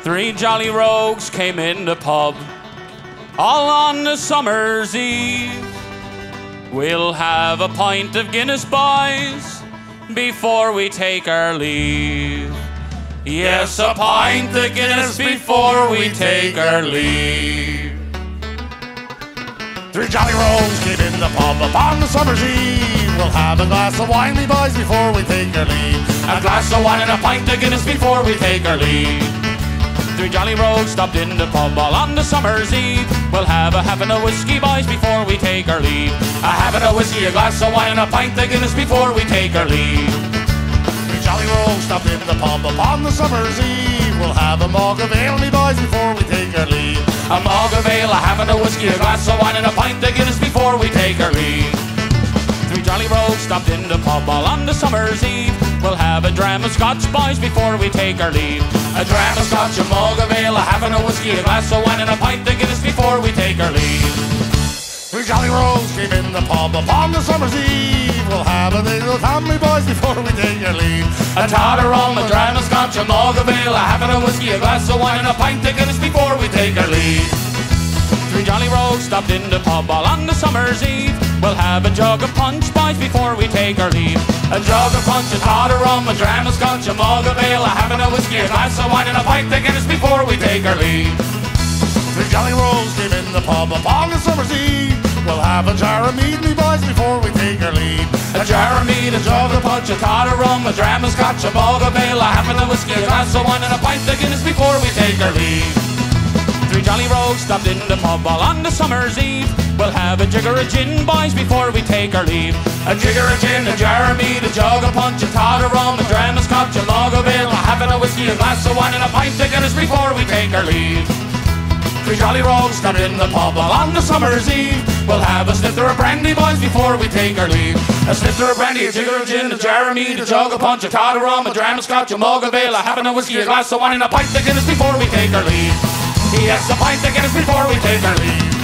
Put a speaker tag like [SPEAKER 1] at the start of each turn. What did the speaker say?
[SPEAKER 1] Three jolly rogues came in the pub, all on the summer's eve. We'll have a pint of Guinness, boys, before we take our leave. Yes, a pint of Guinness before we take our leave.
[SPEAKER 2] Three jolly rogues came in the pub upon the summer's eve. We'll have a glass of wine, me boys, before we take our leave.
[SPEAKER 1] A glass of wine and a pint of Guinness before we take our leave. Three jolly rogues stopped in the pub all on the summer's eve. We'll have a half and a whiskey, boys, before we take our leave. A half and a whiskey, a glass of wine and a pint of Guinness before we take our leave.
[SPEAKER 2] Three jolly rogues stopped in the pub upon the summer's eve. We'll have a mug of ale, me boys, before we take our leave.
[SPEAKER 1] A mug of ale, a half and a whiskey, a glass of wine and a pint of Guinness before we take our leave. Three jolly rogues stopped in the pub all on the summer's eve. We'll have a dram of scotch, boys, before we take our leave. A dram of scotch, a mug of ale, a half and a whiskey, a glass of wine and a pint of Guinness before we take our leave.
[SPEAKER 2] Three jolly rogues came in the pub upon the summer's eve. We'll have a little family, boys, before we take our leave.
[SPEAKER 1] A tot of rum, a dram of scotch, a mug of ale, a half and a whiskey, a glass of wine and a pint of Guinness before we take our leave. Three jolly rogues stopped in the pub all on the summer's eve. We'll have a jug of punch, boys, before we take our leave. A jug of punch, a tot of rum, a dram of scotch, a mug of ale, a half and a whiskey, a glass of wine and a pint of Guinness before we take our leave.
[SPEAKER 2] Three jolly rogues came in the pub upon the summer's eve. We'll have a jar of mead, me boys, before we take our leave.
[SPEAKER 1] A jar of mead, a jug of punch, a tot of rum, a dram of scotch, a mug of ale, a half and a whiskey, a glass of wine and a pint of Guinness before we take our leave. Three jolly rogues stopped in the pub all on the summer's eve. We'll have a jigger of gin, boys, before we take our leave. A jigger of gin, a jar of mead, a jug of punch, a tot of rum, a dram of scotch, a mug of ale, a half and a whiskey, a glass of wine and a pint of Guinness before we take our leave. Three jolly rogues stopped in the pub all on the summer's eve. We'll have a snifter of brandy, boys, before we take our leave. A snifter of brandy, a jigger of gin, a jar of mead, a jug of punch, a tot of rum, a dram of scotch, a mug of ale, a half and a whiskey, a glass of wine and a pint of Guinness before we take our leave. Yes, a pint of Guinness before we take our leave.